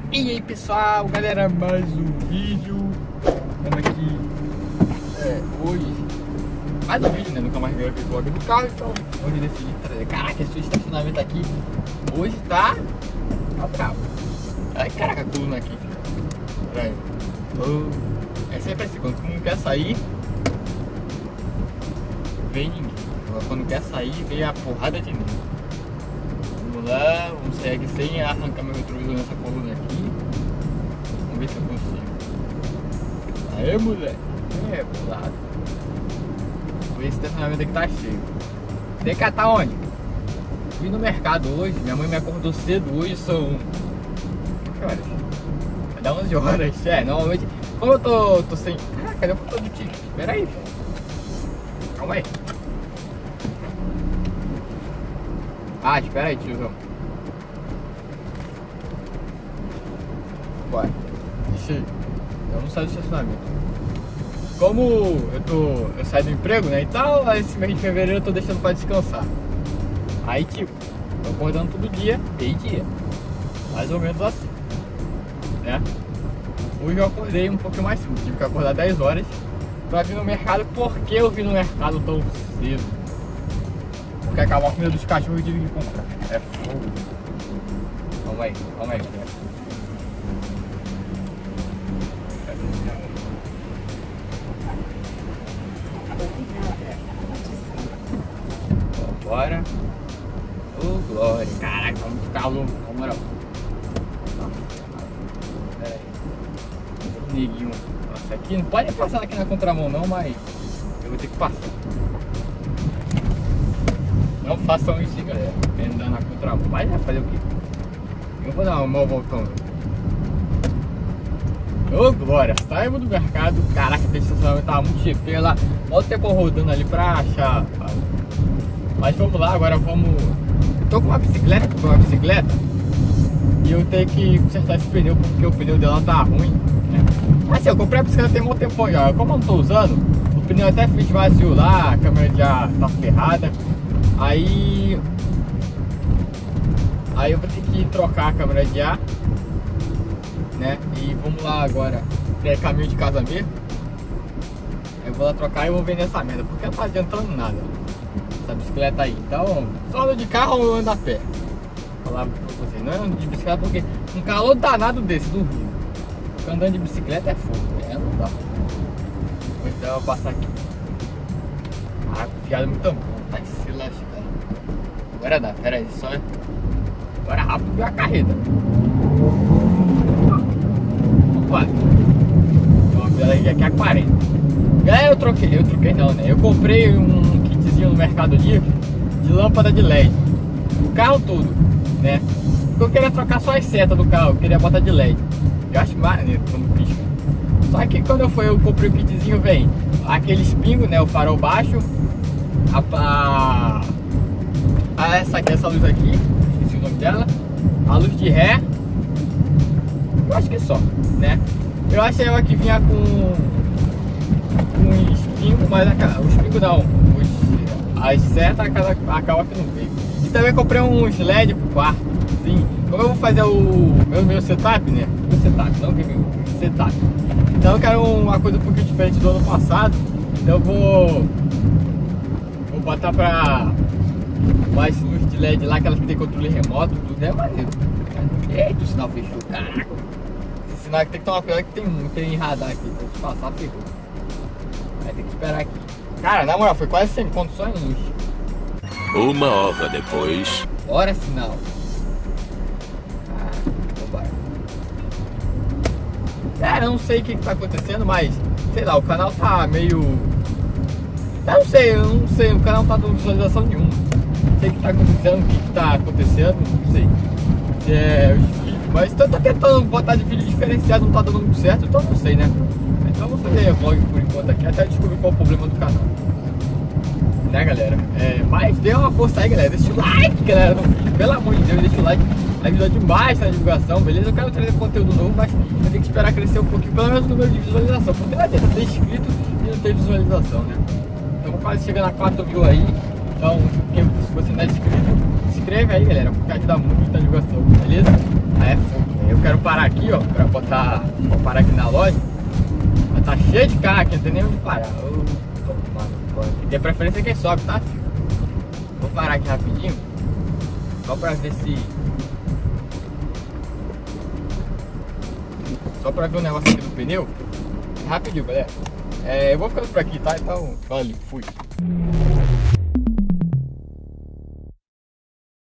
E aí pessoal, galera, mais um vídeo. Estamos aqui hoje. Mais um vídeo, né? Nunca mais gravei vlog do carro, então hoje decidi trazer. Caraca, esse estacionamento aqui hoje tá bravo. Ai, caraca, a coluna aqui, filho. É sempre assim, quando tu não quer sair, vem ninguém. Agora, quando quer sair, vem a porrada de ninguém. Vamos lá, vamos sair aqui sem arrancar meu retrovisor nessa coluna aqui. Vamos ver se eu consigo. Aê, moleque. É, pro lado. Vamos ver se esse estacionamento aqui tá cheio. Tem que catar onde? Fui no mercado hoje. Minha mãe me acordou cedo hoje, são... Que horas? Vai dar 11 horas. É, normalmente... Como eu tô sem... Caraca, cadê o botão do ticket? Pera aí, velho. Calma aí. Ah, espera aí, tiozão. Vai. Deixa aí. Eu não saio do estacionamento. Como eu saio do emprego, né, e tal, esse mês de fevereiro eu tô deixando pra descansar. Aí, tipo, tô acordando todo dia, meio-dia. Mais ou menos assim, né? Hoje eu acordei um pouquinho mais cedo. Tive que acordar 10 horas pra vir no mercado. Por que eu vim no mercado tão cedo? Porque acabar a comida dos cachorros e tive que comprar. É fogo. Calma aí, galera. Bora. Ô, glória. Caraca, vamos ficar louco, na moral. Pera aí. Neguinho. Nossa, aqui não pode passar aqui na contramão não, mas eu vou ter que passar. Não façam isso, galera. Andar na contramão. Mas vai fazer o quê? Eu vou dar uma voltão. Ô, glória. Saímos do mercado. Caraca, esse estacionamento tava muito cheio lá. Olha o tempo rodando ali pra achar. Mas vamos lá, agora vamos... Eu tô com uma bicicleta, e eu tenho que consertar esse pneu porque o pneu dela tá ruim, né? Mas assim, eu comprei a bicicleta tem um tempo já. Como eu não tô usando, o pneu até fiz vazio lá, a câmera já tá ferrada. Aí eu vou ter que trocar a câmera de ar, né? E vamos lá agora, é caminho de casa mesmo. Eu vou lá trocar e vou vender essa merda, porque não tá adiantando nada essa bicicleta aí. Então, só ando de carro ou ando a pé? Vou falar pra vocês, não ando de bicicleta porque um calor danado desse do Rio, porque andando de bicicleta é fogo, não dá. Então eu vou passar aqui. Ah, fiado muito bom, tá se lascando. Agora dá, pera aí, só. Agora rápido viu a carreta. Opa! Vamos ver aqui a 40. Galera, eu troquei não, né? Eu comprei um kitzinho no Mercado Livre de lâmpada de LED. O carro todo, né? Porque eu queria trocar só as setas do carro, eu queria botar de LED. Eu acho maneiro quando pisca. Só que quando eu comprei o kitzinho, vem aqueles pingos, né? O farol baixo. Essa luz aqui, esqueci o nome dela. A luz de ré. Eu acho que só, né? Eu achei ela que vinha com uns pingos, mas os pingos não. As setas acaba que não veio. E também comprei uns LED pro quarto. Sim. Como eu vou fazer o meu setup, né? Meu setup, não que meu setup. Então eu quero uma coisa um pouquinho diferente do ano passado. Então eu vou botar pra mais luz de LED lá, aquelas que tem controle remoto, tudo é maneiro. Eita, o sinal fechou, caraca. Esse sinal aqui tem que tomar cuidado que tem radar aqui. Se passar, ferrou. Vai ter que esperar aqui. Cara, na moral, foi quase 100 pontos só em luz. 1 hora depois. Bora, sinal. Vambora. Cara, eu não sei o que tá acontecendo, mas sei lá, o canal tá meio... Eu não sei, o canal não tá dando visualização nenhuma. Não sei o que tá acontecendo, não sei. Se é os vídeos, mas eu tô tentando botar de vídeo diferenciado, não tá dando muito certo, então não sei, né? Então eu vou fazer vlog por enquanto aqui, até descobrir qual é o problema do canal. Né, galera? Mas dê uma força aí, galera. Deixa o like, galera, no vídeo. Pelo amor de Deus, deixa o like. Ajuda demais na divulgação, beleza? Eu quero trazer conteúdo novo, mas eu tenho que esperar crescer um pouquinho, pelo menos o número de visualização. Porque não adianta ter inscrito e não ter visualização, né? Então quase chegando a 4 mil aí. Então, se você não é inscrito, se inscreve aí, galera, porque ajuda muito na divulgação, beleza? Aí é fogo, Eu quero parar aqui, ó, vou parar aqui na loja. Mas tá cheio de carro aqui, não tem nem onde parar. Tem preferência quem sobe, tá? Vou parar aqui rapidinho. Só pra ver se... Só pra ver o negócio aqui do pneu. Rapidinho, galera. Eu vou ficando por aqui, tá? Então, valeu, fui.